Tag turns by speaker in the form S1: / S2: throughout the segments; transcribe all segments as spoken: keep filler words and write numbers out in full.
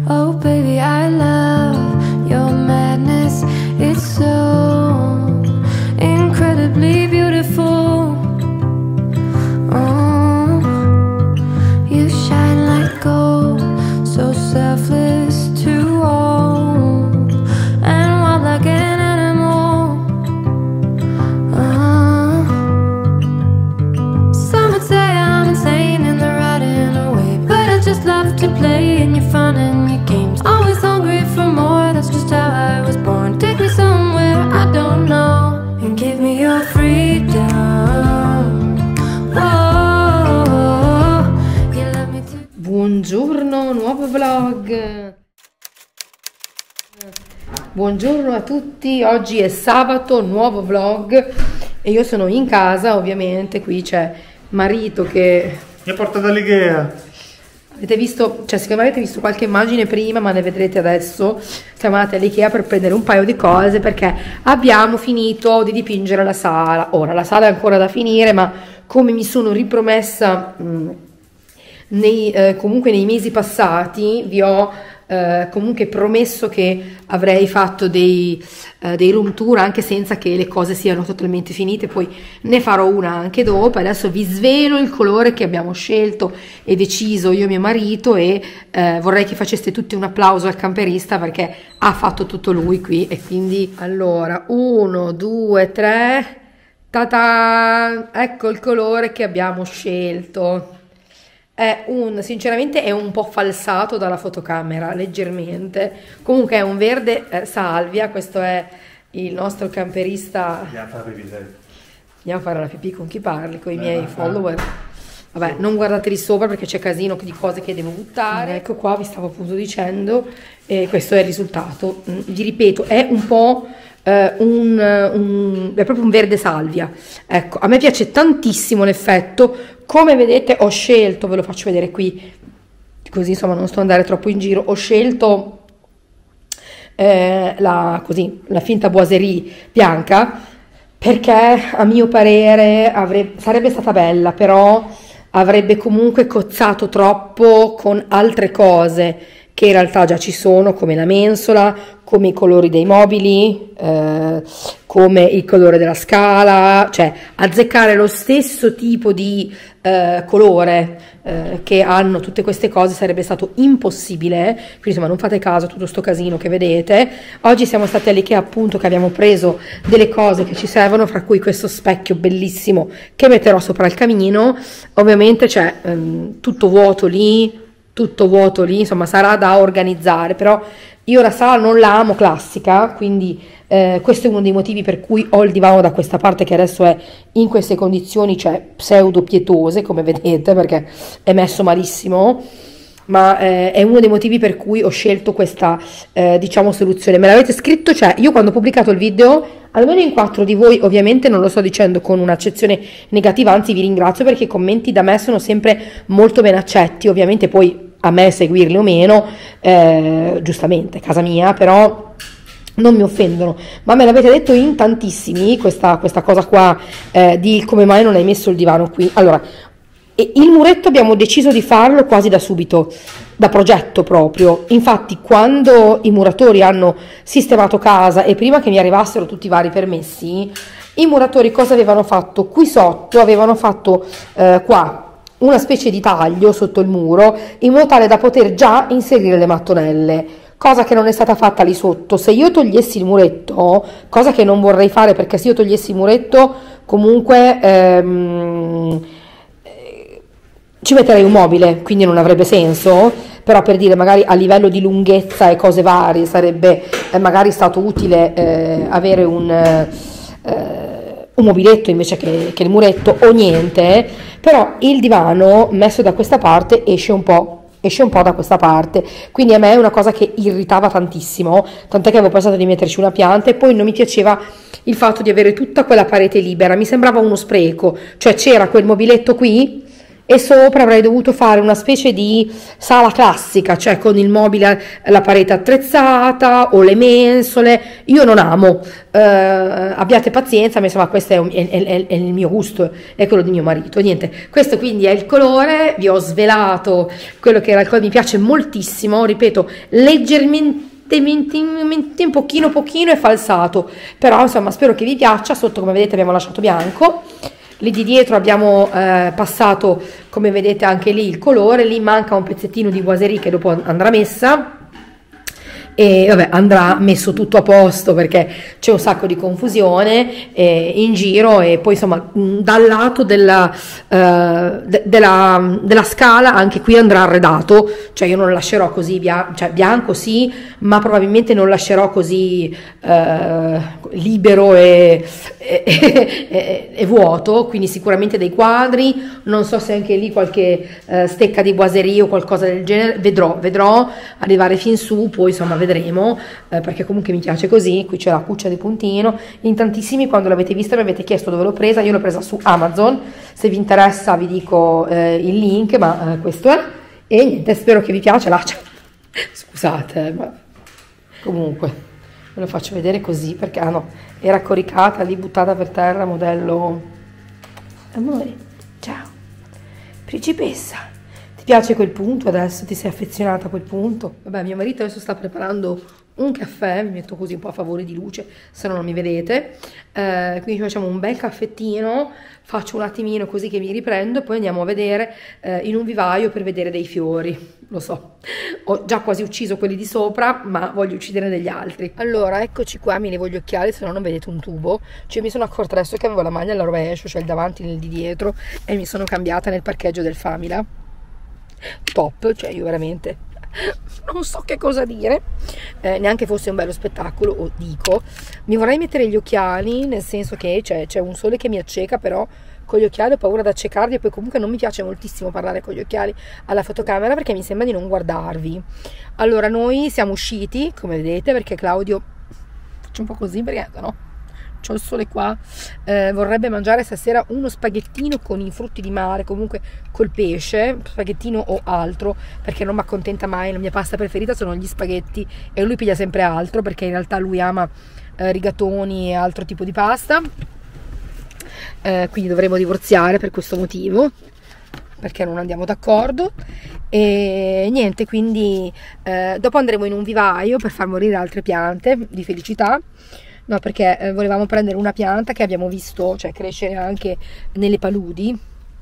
S1: Oh baby, I love your madness. It's so incredibly beautiful. Oh, you shine like gold, so selfless to all, and wild like an animal. Oh, some would say I'm insane in the right in a way, but I just love to play in your fun and your games. Always hungry for more, that's just how I was born. Take me somewhere I don't know, and give me your freedom. Oh, you let me to...
S2: Buongiorno, nuovo vlog. Buongiorno a tutti, oggi è sabato, nuovo vlog e io sono in casa, ovviamente. Qui c'è marito che
S3: mi ha portato all'Ikea.
S2: Avete visto, cioè secondo me avete visto qualche immagine prima, ma ne vedrete adesso. Siamo andati all'Ikea per prendere un paio di cose perché abbiamo finito di dipingere la sala. Ora la sala è ancora da finire, ma come mi sono ripromessa mh, nei, eh, comunque nei mesi passati, vi ho eh, comunque promesso che avrei fatto dei, eh, dei room tour anche senza che le cose siano totalmente finite. Poi ne farò una anche dopo. Adesso vi svelo il colore che abbiamo scelto e deciso io e mio marito, e eh, vorrei che faceste tutti un applauso al camperista perché ha fatto tutto lui qui. E quindi allora uno, due, tre, ta-ta! Ecco il colore che abbiamo scelto. È un, sinceramente è un po' falsato dalla fotocamera, leggermente. Comunque è un verde eh, salvia. Questo è il nostro camperista.
S3: Andiamo a fare pipì, dai.
S2: Andiamo a fare la pipì con chi parli, con i miei follower. Vabbè, non guardateli sopra perché c'è casino di cose che devo buttare. Ecco qua, vi stavo appunto dicendo, e questo è il risultato. Vi ripeto, è un po' eh, un, un, è proprio un verde salvia. Ecco, a me piace tantissimo l'effetto. Come vedete ho scelto, ve lo faccio vedere qui, così insomma non sto andare troppo in giro, ho scelto eh, la, così, la finta boiserie bianca perché a mio parere avrebbe, sarebbe stata bella, però avrebbe comunque cozzato troppo con altre cose che in realtà già ci sono, come la mensola, come i colori dei mobili, eh, come il colore della scala. Cioè azzeccare lo stesso tipo di eh, colore eh, che hanno tutte queste cose sarebbe stato impossibile. Quindi insomma non fate caso a tutto sto casino che vedete. Oggi siamo stati all'Ikea, appunto, che abbiamo preso delle cose che ci servono, fra cui questo specchio bellissimo che metterò sopra il camino. Ovviamente c'è ehm, tutto vuoto lì, tutto vuoto lì, insomma sarà da organizzare, però io la sala non la amo classica, quindi eh, questo è uno dei motivi per cui ho il divano da questa parte, che adesso è in queste condizioni, cioè pseudo pietose, come vedete, perché è messo malissimo, ma eh, è uno dei motivi per cui ho scelto questa eh, diciamo soluzione. Me l'avete scritto, cioè io quando ho pubblicato il video, almeno in quattro di voi, ovviamente non lo sto dicendo con un'accezione negativa, anzi vi ringrazio perché i commenti da me sono sempre molto ben accetti. Ovviamente poi a me seguirli o meno, eh, giustamente, casa mia, però non mi offendono, ma me l'avete detto in tantissimi questa, questa cosa qua eh, di come mai non hai messo il divano qui. Allora, e il muretto abbiamo deciso di farlo quasi da subito, da progetto proprio. Infatti quando i muratori hanno sistemato casa e prima che mi arrivassero tutti i vari permessi, i muratori cosa avevano fatto? Qui sotto avevano fatto eh, qua una specie di taglio sotto il muro, in modo tale da poter già inserire le mattonelle, cosa che non è stata fatta lì sotto. Se io togliessi il muretto, cosa che non vorrei fare, perché se io togliessi il muretto comunque ehm, ci metterei un mobile, quindi non avrebbe senso. Però per dire, magari a livello di lunghezza e cose varie sarebbe eh, magari stato utile eh, avere un, eh, un mobiletto invece che, che il muretto, o niente. Però il divano messo da questa parte esce un po', esce un po' da questa parte, quindi a me è una cosa che irritava tantissimo, tant'è che avevo pensato di metterci una pianta. E poi non mi piaceva il fatto di avere tutta quella parete libera, mi sembrava uno spreco, cioè c'era quel mobiletto qui e sopra avrei dovuto fare una specie di sala classica, cioè con il mobile, la parete attrezzata o le mensole. Io non amo, eh, abbiate pazienza, ma insomma questo è, un, è, è, è il mio gusto, è quello di mio marito. Niente, questo quindi è il colore, vi ho svelato quello che era il colore, mi piace moltissimo, ripeto, leggermente un pochino pochino è falsato, però insomma spero che vi piaccia. Sotto come vedete abbiamo lasciato bianco, lì di dietro abbiamo eh, passato come vedete anche lì il colore, lì manca un pezzettino di boiserie che dopo andrà messa e vabbè, andrà messo tutto a posto perché c'è un sacco di confusione eh, in giro, e poi insomma dal lato della, eh, de, della, della scala anche qui andrà arredato, cioè io non lascerò così bia cioè bianco sì, ma probabilmente non lascerò così eh, libero e, e, e, e vuoto, quindi sicuramente dei quadri, non so se anche lì qualche eh, stecca di boiserie o qualcosa del genere, vedrò, vedrò arrivare fin su, poi insomma vedremo, eh, perché comunque mi piace così. Qui c'è la cuccia di puntino, in tantissimi quando l'avete vista mi avete chiesto dove l'ho presa, io l'ho presa su Amazon, se vi interessa vi dico eh, il link, ma eh, questo è, e niente, spero che vi piaccia. Là, scusate, ma comunque ve lo faccio vedere così perché ah no, era coricata lì, buttata per terra, modello. Amore, ciao principessa, ti piace quel punto adesso? Ti sei affezionata a quel punto? Vabbè, mio marito adesso sta preparando un caffè, mi metto così un po' a favore di luce, se no non mi vedete, eh, quindi facciamo un bel caffettino, faccio un attimino così che mi riprendo e poi andiamo a vedere eh, in un vivaio per vedere dei fiori. Lo so, ho già quasi ucciso quelli di sopra, ma voglio uccidere degli altri. Allora, eccoci qua, mi levo gli occhiali, se no non vedete un tubo. Cioè mi sono accorta adesso che avevo la maglia alla rovescio, cioè il davanti nel di dietro, e mi sono cambiata nel parcheggio del Famila. Top, cioè io veramente non so che cosa dire, eh, neanche fosse un bello spettacolo, o dico, mi vorrei mettere gli occhiali, nel senso che c'è un sole che mi acceca, però con gli occhiali ho paura di accecarli, e poi comunque non mi piace moltissimo parlare con gli occhiali alla fotocamera perché mi sembra di non guardarvi. Allora noi siamo usciti, come vedete, perché Claudio, faccio un po' così perché no, c'ho il sole qua, eh, vorrebbe mangiare stasera uno spaghettino con i frutti di mare, comunque col pesce, spaghettino o altro, perché non mi accontenta mai, la mia pasta preferita sono gli spaghetti e lui piglia sempre altro perché in realtà lui ama eh, rigatoni e altro tipo di pasta, eh, quindi dovremo divorziare per questo motivo, perché non andiamo d'accordo. E niente, quindi eh, dopo andremo in un vivaio per far morire altre piante di felicità. No, perché eh, volevamo prendere una pianta che abbiamo visto, cioè, crescere anche nelle paludi,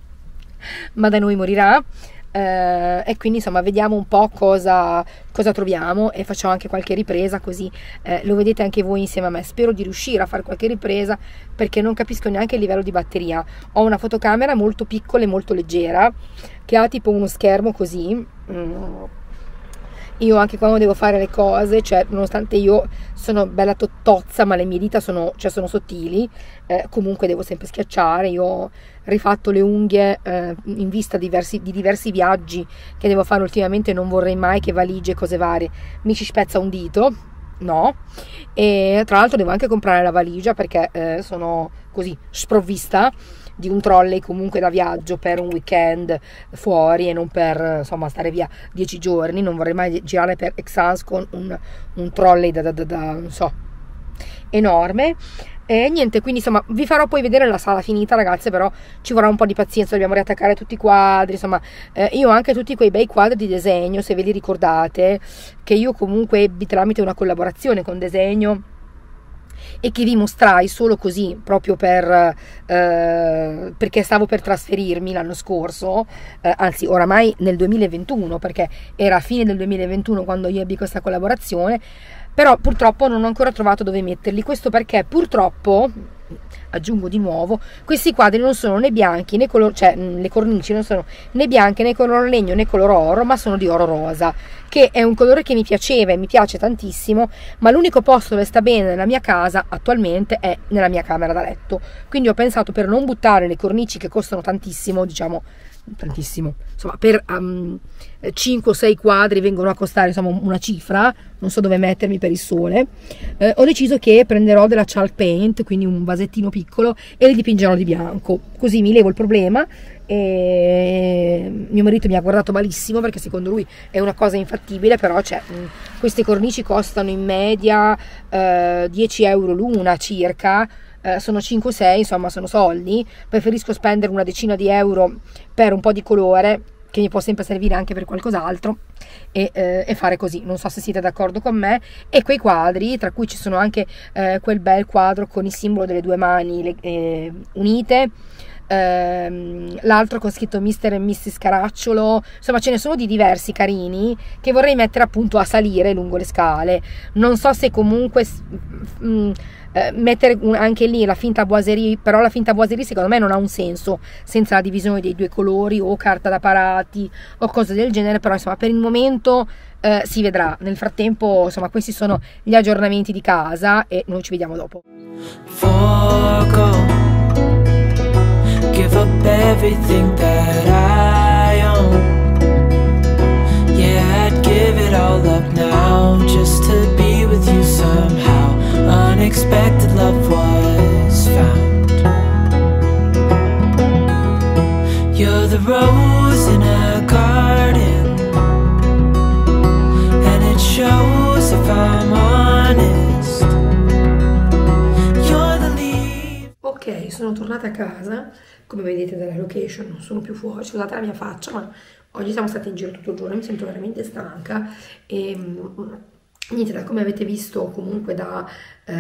S2: ma da noi morirà, eh, e quindi insomma vediamo un po' cosa, cosa troviamo, e facciamo anche qualche ripresa, così eh, lo vedete anche voi insieme a me. Spero di riuscire a fare qualche ripresa, perché non capisco neanche il livello di batteria. Ho una fotocamera molto piccola e molto leggera, che ha tipo uno schermo così. Mm. Io anche quando devo fare le cose, cioè nonostante io sono bella tottozza, ma le mie dita sono, cioè, sono sottili, eh, comunque devo sempre schiacciare. Io ho rifatto le unghie eh, in vista di diversi, di diversi viaggi che devo fare ultimamente, non vorrei mai che valigie e cose varie mi ci spezza un dito, no. E tra l'altro devo anche comprare la valigia perché eh, sono così sprovvista di un trolley comunque da viaggio per un weekend fuori e non per insomma stare via dieci giorni. Non vorrei mai girare per Exans con un, un trolley da, da, da, da non so, enorme. E niente, quindi insomma vi farò poi vedere la sala finita, ragazze, però ci vorrà un po' di pazienza, dobbiamo riattaccare tutti i quadri, insomma eh, io ho anche tutti quei bei quadri di disegno, se ve li ricordate, che io comunque ebbi tramite una collaborazione con Disegno e che vi mostrai solo così, proprio per eh, perché stavo per trasferirmi l'anno scorso, eh, anzi oramai nel duemilaventuno, perché era a fine del duemilaventuno quando io ebbi questa collaborazione, però purtroppo non ho ancora trovato dove metterli. Questo perché purtroppo, aggiungo di nuovo, questi quadri non sono né bianchi né color, cioè le cornici non sono né bianche né color legno né color oro, ma sono di oro rosa, che è un colore che mi piaceva e mi piace tantissimo, ma l'unico posto dove sta bene nella mia casa attualmente è nella mia camera da letto. Quindi ho pensato, per non buttare le cornici che costano tantissimo, diciamo tantissimo, insomma per um, cinque o sei quadri vengono a costare insomma una cifra, non so dove mettermi per il sole, eh, ho deciso che prenderò della chalk paint, quindi un vasettino piccolo, e li dipingerò di bianco, così mi levo il problema e mio marito mi ha guardato malissimo perché secondo lui è una cosa infattibile, però cioè, mh, queste cornici costano in media eh, dieci euro l'una circa, eh, sono cinque sei, insomma sono soldi. Preferisco spendere una decina di euro per un po' di colore che mi può sempre servire anche per qualcos'altro e, eh, e fare così. Non so se siete d'accordo con me. E quei quadri, tra cui ci sono anche eh, quel bel quadro con il simbolo delle due mani le, eh, unite, ehm, l'altro con scritto mister e missis Caracciolo, insomma ce ne sono di diversi carini che vorrei mettere appunto a salire lungo le scale. Non so se comunque mh, eh, mettere anche lì la finta boiserie, però la finta boiserie secondo me non ha un senso senza la divisione dei due colori o carta da parati o cose del genere, però insomma per il momento eh, si vedrà. Nel frattempo insomma questi sono gli aggiornamenti di casa e noi ci vediamo dopo.
S4: Forgo, give up everything that I own. Yeah, I'd give it all up now just to be with you somehow. Unexpected love was found. You're the rose in a garden, and it shows if I'm honest. You're the leaf.
S2: Ok, sono tornata a casa, come vedete dalla location non sono più fuori, scusate la mia faccia, ma oggi siamo stati in giro tutto il giorno, mi sento veramente stanca e niente, da come avete visto comunque da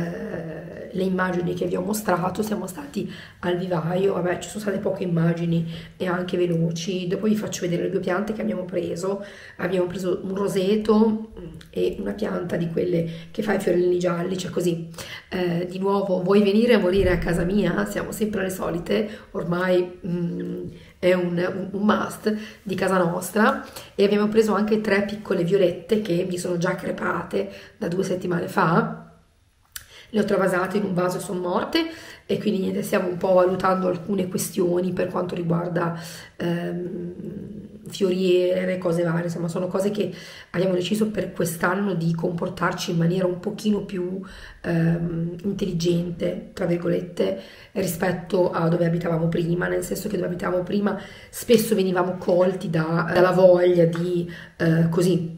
S2: eh, le immagini che vi ho mostrato, siamo stati al vivaio. Vabbè, ci sono state poche immagini e anche veloci. Dopo vi faccio vedere le due piante che abbiamo preso. Abbiamo preso un roseto e una pianta di quelle che fa i fiorellini gialli, cioè così. Eh, di nuovo, vuoi venire a morire a casa mia? Siamo sempre le solite, ormai mm, è un, un, un must di casa nostra. E abbiamo preso anche tre piccole violette che mi sono già crepate da due settimane fa. Le ho travasate in un vaso e sono morte, e quindi niente, stiamo un po' valutando alcune questioni per quanto riguarda ehm, fioriere, cose varie. Insomma sono cose che abbiamo deciso per quest'anno di comportarci in maniera un pochino più ehm, intelligente, tra virgolette, rispetto a dove abitavamo prima, nel senso che dove abitavamo prima spesso venivamo colti da, dalla voglia di eh, così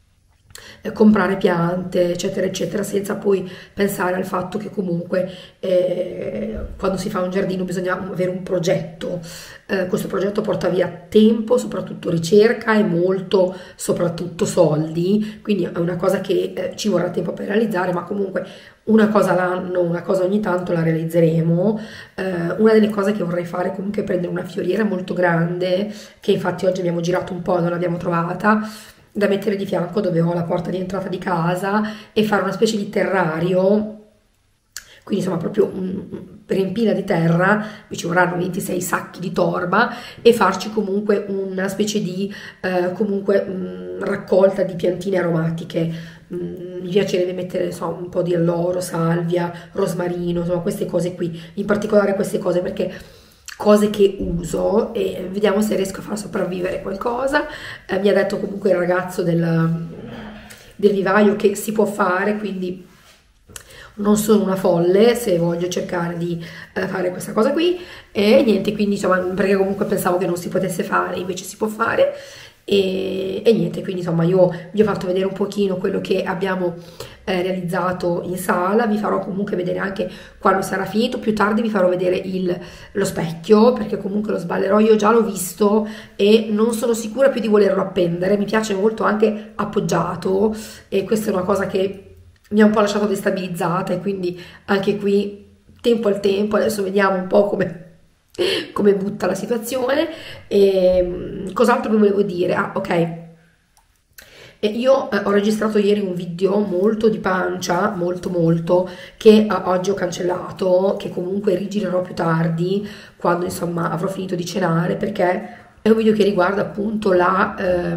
S2: comprare piante eccetera eccetera, senza poi pensare al fatto che comunque eh, quando si fa un giardino bisogna avere un progetto. Eh, questo progetto porta via tempo, soprattutto ricerca, e molto soprattutto soldi, quindi è una cosa che eh, ci vorrà tempo per realizzare, ma comunque una cosa all'anno, una cosa ogni tanto la realizzeremo. Eh, una delle cose che vorrei fare comunque è prendere una fioriera molto grande, che infatti oggi abbiamo girato un po' e non l'abbiamo trovata, da mettere di fianco dove ho la porta di entrata di casa, e fare una specie di terrario. Quindi insomma proprio un, riempirla di terra, mi ci vorranno ventisei sacchi di torba, e farci comunque una specie di eh, comunque mh, raccolta di piantine aromatiche. Mh, mi piacerebbe mettere insomma, un po' di alloro, salvia, rosmarino, insomma queste cose qui, in particolare queste cose perché cose che uso, e vediamo se riesco a far sopravvivere qualcosa. Eh, mi ha detto comunque il ragazzo del, del vivaio che si può fare, quindi non sono una folle se voglio cercare di eh, fare questa cosa qui. E niente, quindi insomma, perché comunque pensavo che non si potesse fare, invece si può fare. E, e niente, quindi insomma io vi ho fatto vedere un pochino quello che abbiamo eh, realizzato in sala. Vi farò comunque vedere anche quando sarà finito. Più tardi vi farò vedere il, lo specchio, perché comunque lo sballerò, io già l'ho visto e non sono sicura più di volerlo appendere. Mi piace molto anche appoggiato, e questa è una cosa che mi ha un po' lasciato destabilizzata, e quindi anche qui tempo al tempo. Adesso vediamo un po' come come butta la situazione. E cos'altro vi volevo dire? Ah, ok, e io eh, ho registrato ieri un video molto di pancia, molto molto, che eh, oggi ho cancellato, che comunque rigirerò più tardi quando insomma avrò finito di cenare, perché è un video che riguarda appunto la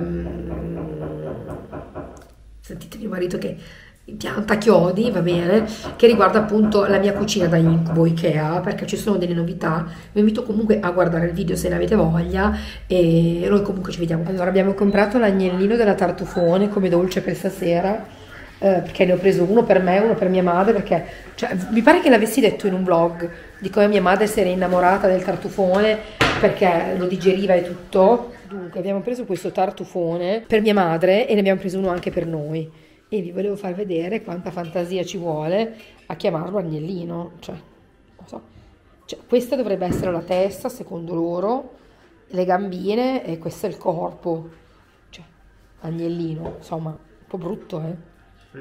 S2: ehm... sentite mio marito che pianta chiodi, va bene, che riguarda appunto la mia cucina da incubo Ikea, perché ci sono delle novità. Vi invito comunque a guardare il video se ne avete voglia, e noi comunque ci vediamo. Allora, abbiamo comprato l'agnellino della Tartufone come dolce per stasera, eh, perché ne ho preso uno per me e uno per mia madre, perché cioè, mi pare che l'avessi detto in un vlog di come mia madre si era innamorata del tartufone perché lo digeriva e tutto. Dunque abbiamo preso questo tartufone per mia madre e ne abbiamo preso uno anche per noi, e vi volevo far vedere quanta fantasia ci vuole a chiamarlo agnellino, cioè, non so. Cioè, questa dovrebbe essere la testa secondo loro, le gambine, e questo è il corpo, cioè agnellino, insomma, un po' brutto, eh.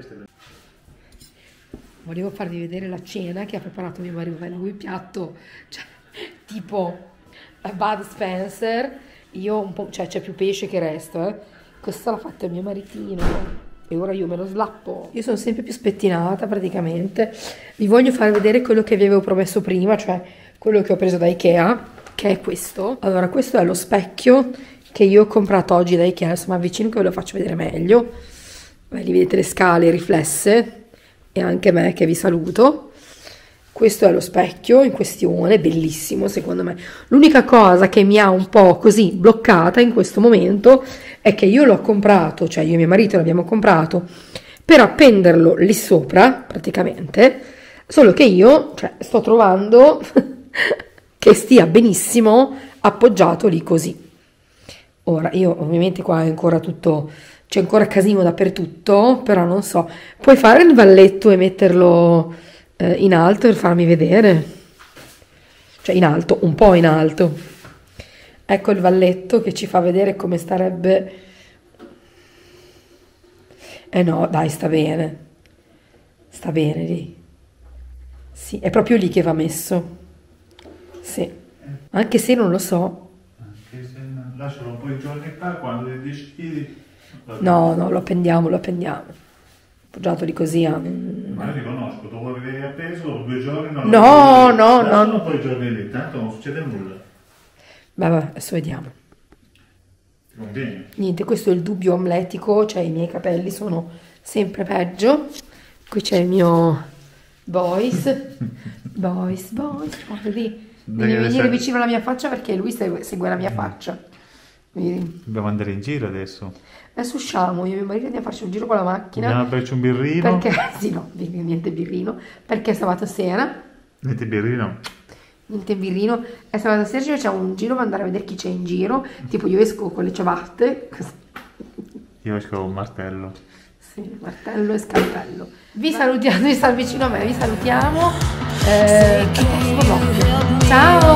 S2: Volevo farvi vedere la cena che ha preparato mio marito, lui il piatto, cioè, tipo Bud Spencer, io un po', cioè c'è più pesce che resto, eh. Questo l'ha fatto il mio maritino e ora io me lo slappo. Io sono sempre più spettinata praticamente. Vi voglio far vedere quello che vi avevo promesso prima, cioè quello che ho preso da Ikea, che è questo. Allora, questo è lo specchio che io ho comprato oggi da Ikea, insomma avvicino che ve lo faccio vedere meglio. Beh, lì vedete le scale riflesse e anche me che vi saluto. Questo è lo specchio in questione, bellissimo secondo me. L'unica cosa che mi ha un po' così bloccata in questo momento è che io l'ho comprato, cioè io e mio marito l'abbiamo comprato per appenderlo lì sopra praticamente, solo che io cioè, sto trovando che stia benissimo appoggiato lì così. Ora io ovviamente qua è ancora tutto, c'è ancora casino dappertutto, però non so, puoi fare il valletto e metterlo in alto per farmi vedere, cioè in alto, un po' in alto. Ecco il valletto che ci fa vedere come starebbe. Eh no, dai, sta bene, sta bene lì, sì, è proprio lì che va messo, sì, anche se non lo so.
S3: Anche se lascialo un po' di giorni fa, quando ti decidi.
S2: No, no, lo appendiamo, lo appendiamo. Appoggiato lì così a...
S3: Ma io li conosco, dopo averli appeso, dopo due giorni non
S2: No, no, no.
S3: Lascialo un po' di giorni lì, tanto non succede nulla.
S2: Beh, vabbè, adesso vediamo.
S3: Ti conviene?
S2: Niente, questo è il dubbio omletico, cioè i miei capelli sono sempre peggio. Qui c'è il mio Boys, Boys, Boys, guarda lì. Devi venire essere... vicino alla mia faccia perché lui segue, segue la mia faccia. Vedi?
S3: Dobbiamo andare in giro adesso.
S2: Adesso usciamo, io e mio marito andiamo a farci un giro con la macchina.
S3: Andiamo a berci un birrino.
S2: Perché, sì no, niente birrino, perché sabato sera...
S3: Niente birrino.
S2: Niente birrino, e sabato sera ci facciamo un giro per andare a vedere chi c'è in giro, tipo io esco con le ciabatte.
S3: Io esco con un martello.
S2: Sì, martello e scalpello. Vi salutiamo, vi sta vicino a me, vi salutiamo. Eh, al prossimo vlog. Ciao!